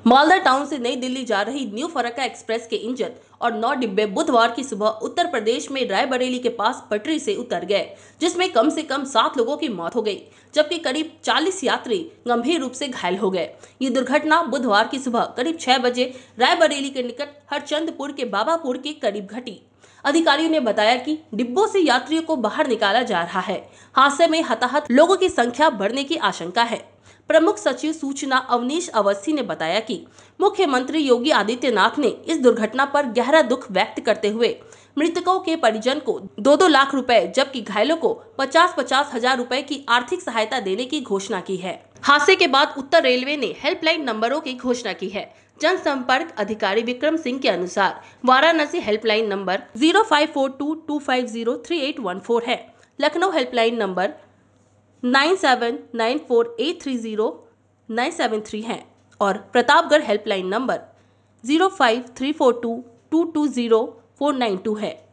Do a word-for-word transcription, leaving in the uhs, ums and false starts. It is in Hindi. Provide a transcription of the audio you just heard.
मालदा टाउन से नई दिल्ली जा रही न्यू फरक्का एक्सप्रेस के इंजन और नौ डिब्बे बुधवार की सुबह उत्तर प्रदेश में रायबरेली के पास पटरी से उतर गए, जिसमें कम से कम सात लोगों की मौत हो गई, जबकि करीब चालीस यात्री गंभीर रूप से घायल हो गए। ये दुर्घटना बुधवार की सुबह करीब छह बजे रायबरेली के निकट हरचंदपुर के बाबापुर के करीब घटी। अधिकारियों ने बताया कि डिब्बों से यात्रियों को बाहर निकाला जा रहा है। हादसे में हताहत लोगों की संख्या बढ़ने की आशंका है। प्रमुख सचिव सूचना अवनीश अवस्थी ने बताया कि मुख्यमंत्री योगी आदित्यनाथ ने इस दुर्घटना पर गहरा दुख व्यक्त करते हुए मृतकों के परिजन को दो दो लाख रुपए जबकि घायलों को पचास पचास हजार रुपए की आर्थिक सहायता देने की घोषणा की है। हादसे के बाद उत्तर रेलवे ने हेल्पलाइन नंबरों की घोषणा की है। जनसंपर्क अधिकारी विक्रम सिंह के अनुसार Varanasi helpline number zero five four two two five zero three eight one four है, Lucknow helpline number nine seven nine four eight three zero nine seven three है और Pratapgarh helpline number zero five three four two two two zero four nine two है।